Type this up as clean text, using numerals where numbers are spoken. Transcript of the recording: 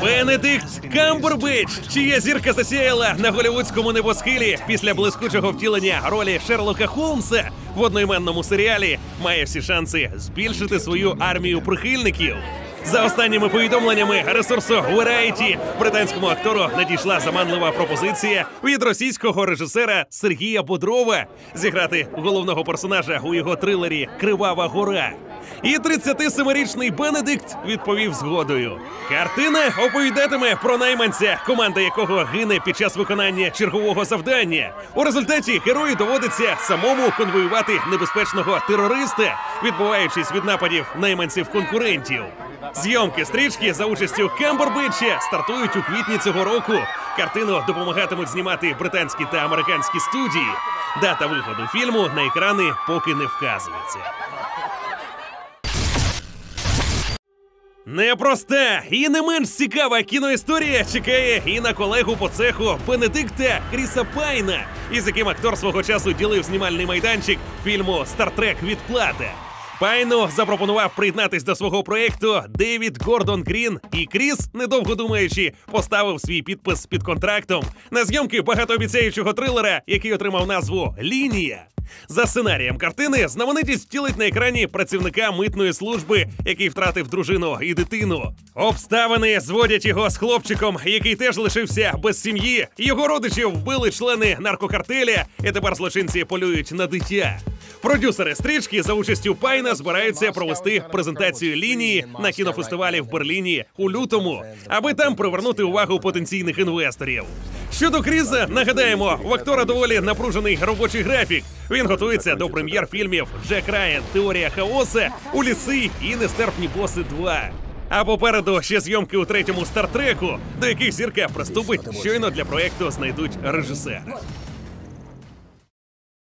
Бенедикт Камбербетч, чия зірка засіяла на голлівудському небосхилі після блискучого втілення ролі Шерлока Холмса в одноіменному серіалі, має всі шанси збільшити свою армію прихильників. За останніми повідомленнями ресурсу Variety, британському актору надійшла заманлива пропозиція від російського режисера Сергія Бодрова зіграти головного персонажа у його трилері «Кривава гора». І 37-річний Бенедикт відповів згодою. Картина оповідатиме про найманця, команда якого гине під час виконання чергового завдання. У результаті герою доводиться самому конвоювати небезпечного терориста, відбуваючись від нападів найманців-конкурентів. Зйомки стрічки за участю Камбербетча стартують у квітні цього року. Картину допомагатимуть знімати британські та американські студії. Дата виходу фільму на екрани поки не вказується. Непроста і не менш цікава кіноісторія чекає і на колегу по цеху Бенедикта Кріса Пайна, із яким актор свого часу ділив знімальний майданчик фільму «Стар Трек. Відплата». Пайну запропонував приєднатись до свого проєкту Девід Гордон Грін, і Кріс, недовго думаючи, поставив свій підпис під контрактом на зйомки багатообіцяючого трилера, який отримав назву «Лінія». За сценарієм картини знаменитість втілить на екрані працівника митної служби, який втратив дружину і дитину. Обставини зводять його з хлопчиком, який теж лишився без сім'ї. Його родичів вбили члени наркокартеля, і тепер злочинці полюють на дитя. Продюсери стрічки за участю Пайна збираються провести презентацію «Лінії» на кінофестивалі в Берліні у лютому, аби там привернути увагу потенційних інвесторів. Щодо Кріса, нагадаємо, в актора доволі напружений робочий графік. Він готується до прем'єр фільмів «Джек Райан. Теорія хаоса», «У ліси» і «Нестерпні боси 2». А попереду ще зйомки у третьому «Стартреку», до яких зірка приступить, щойно для проєкту знайдуть режисера.